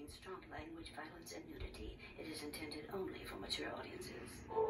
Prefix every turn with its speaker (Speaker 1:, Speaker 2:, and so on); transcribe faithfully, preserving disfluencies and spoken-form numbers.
Speaker 1: strong language, violence, and nudity. It is intended only for mature audiences.